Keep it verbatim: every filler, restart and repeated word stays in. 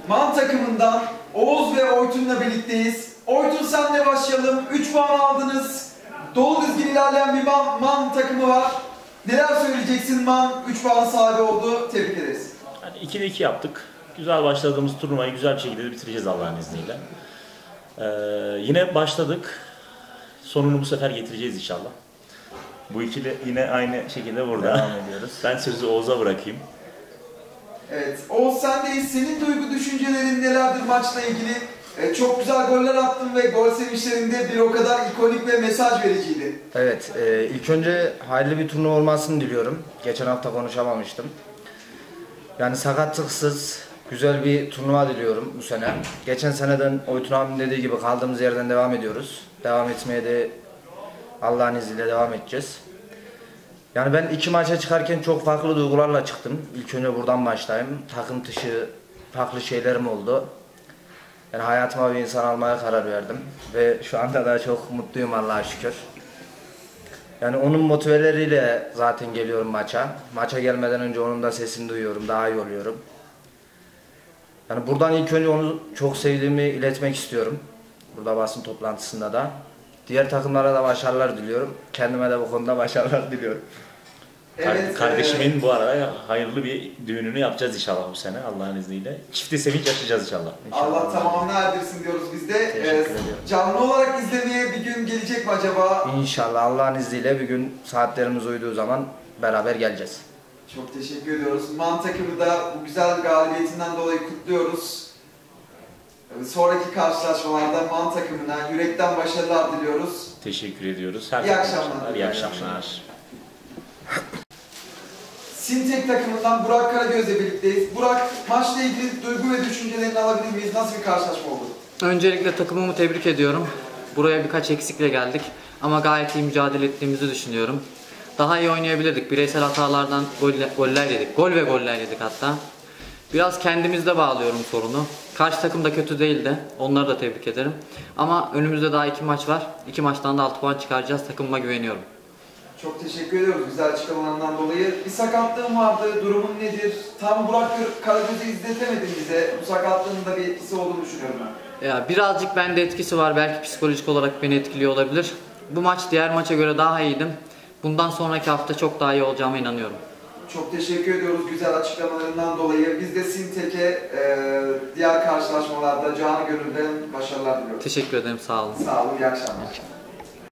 Man takımından Oğuz ve Oytun'la birlikteyiz. Oytun senle başlayalım. üç puan aldınız. Dolu dizgin ilerleyen bir Man, Man takımı var. Neler söyleyeceksin Man? üç puan sahibi oldu. Tebrik ederiz. Yani ikide iki yaptık. Güzel başladığımız turnuvayı güzel bir şekilde bitireceğiz Allah'ın izniyle. Ee, yine başladık. Sonunu bu sefer getireceğiz inşallah. Bu ikili yine aynı şekilde burada devam ediyoruz. Ben sözü Oğuz'a bırakayım. Evet, Oğuz sendeyiz. Senin duygu düşüncelerin nelerdir maçla ilgili? Ee, çok güzel goller attın ve gol sevinçlerinde bir o kadar ikonik ve mesaj vericiydi. Evet, e, ilk önce hayırlı bir turnuva olmasını diliyorum. Geçen hafta konuşamamıştım. Yani sakatlıksız, güzel bir turnuva diliyorum bu sene. Geçen seneden Oytun abim dediği gibi kaldığımız yerden devam ediyoruz. Devam etmeye de Allah'ın izniyle devam edeceğiz. Yani ben iki maça çıkarken çok farklı duygularla çıktım. İlk önce buradan başlayayım. Takım dışı farklı şeylerim oldu. Yani hayatıma bir insan almaya karar verdim. Ve şu anda da çok mutluyum Allah'a şükür. Yani onun motiveleriyle zaten geliyorum maça. Maça gelmeden önce onun da sesini duyuyorum, daha iyi oluyorum. Yani buradan ilk önce onu çok sevdiğimi iletmek istiyorum. Burada basın toplantısında da. Diğer takımlara da başarılar diliyorum. Kendime de bu konuda başarılar diliyorum. Evet, Kardeşimin evet. bu arada hayırlı bir düğününü yapacağız inşallah bu sene Allah'ın izniyle. Çifte sevinç yaşayacağız inşallah. Allah inşallah. Tamamını erdirsin diyoruz biz de. Teşekkür ee, ediyorum. Canlı olarak izlemeye bir gün gelecek mi acaba? İnşallah Allah'ın izniyle bir gün saatlerimiz uyduğu zaman beraber geleceğiz. Çok teşekkür ediyoruz. Man takımı da bu güzel galibiyetinden dolayı kutluyoruz. Sonraki karşılaşmalarda Man takımına yürekten başarılar diliyoruz. Teşekkür ediyoruz. Her İyi akşamlar. İyi akşamlar. Sintek takımından Burak Karagöz'le birlikteyiz. Burak, maçla ilgili duygu ve düşüncelerini alabilir miyiz? Nasıl bir karşılaşma oldu? Öncelikle takımımı tebrik ediyorum. Buraya birkaç eksikle geldik ama gayet iyi mücadele ettiğimizi düşünüyorum. Daha iyi oynayabilirdik. Bireysel hatalardan goller, goller yedik. Gol ve goller yedik hatta. Biraz kendimizde bağlıyorum sorunu. Karşı takım da kötü değildi. Onları da tebrik ederim. Ama önümüzde daha iki maç var. İki maçtan da altı puan çıkaracağız. Takımıma güveniyorum. Çok teşekkür ediyoruz güzel açıklamalarından dolayı. Bir sakatlığın vardı, durumun nedir? Tam Burak Karagöz'ü izletemedin bize. Bu sakatlığın da bir etkisi olduğunu düşünüyorum ben. Ya birazcık bende etkisi var. Belki psikolojik olarak beni etkiliyor olabilir. Bu maç diğer maça göre daha iyiydim. Bundan sonraki hafta çok daha iyi olacağıma inanıyorum. Çok teşekkür ediyoruz güzel açıklamalarından dolayı. Biz de Sintek'e e, diğer karşılaşmalarda canı gönülden başarılar diliyoruz. Teşekkür ederim. Sağ olun. Sağ olun, iyi akşamlar.